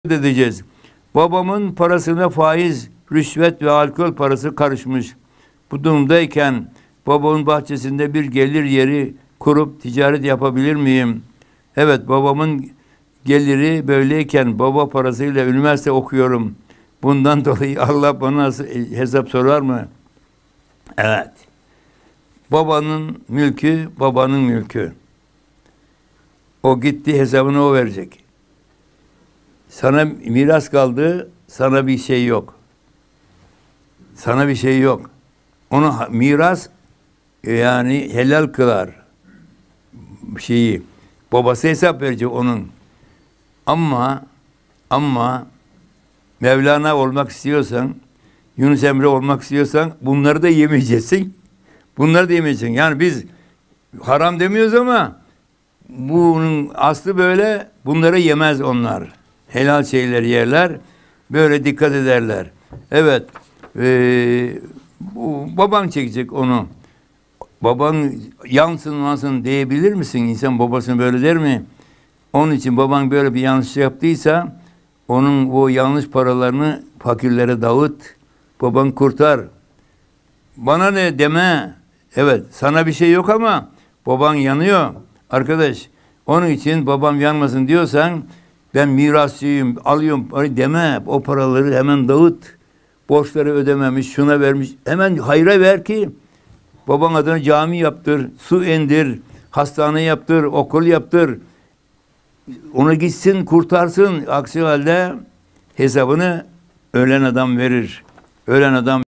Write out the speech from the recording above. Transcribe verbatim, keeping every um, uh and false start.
edeceğiz. Babamın parasına faiz, rüşvet ve alkol parası karışmış. Bu durumdayken babamın bahçesinde bir gelir yeri kurup ticaret yapabilir miyim? Evet, babamın geliri böyleyken baba parasıyla üniversite okuyorum. Bundan dolayı Allah bana nasıl hesap sorar mı? Evet. Babanın mülkü, babanın mülkü. O gitti, hesabını o verecek. Sana miras kaldı, sana bir şey yok. Sana bir şey yok. Onu miras yani helal kılar şeyi. Babası hesap verecek onun. Ama ama Mevlana olmak istiyorsan, Yunus Emre olmak istiyorsan bunları da yemeyeceksin. Bunları da yemeyeceksin. Yani biz haram demiyoruz ama bunun aslı böyle, bunları yemez onlar. Helal şeyleri yerler. Böyle dikkat ederler. Evet. Ee, bu, baban çekecek onu. Baban yansın mansın diyebilir misin? İnsan babasını böyle der mi? Onun için baban böyle bir yanlış yaptıysa onun o yanlış paralarını fakirlere dağıt. Baban kurtar. Bana ne deme. Evet, sana bir şey yok ama baban yanıyor. Arkadaş, onun için babam yanmasın diyorsan ben mirasçıyım, alıyorum deme. O paraları hemen dağıt. Borçları ödememiş, şuna vermiş. Hemen hayra ver ki baban adına cami yaptır, su indir, hastane yaptır, okul yaptır. Ona gitsin, kurtarsın. Aksi halde hesabını ölen adam verir. Ölen adam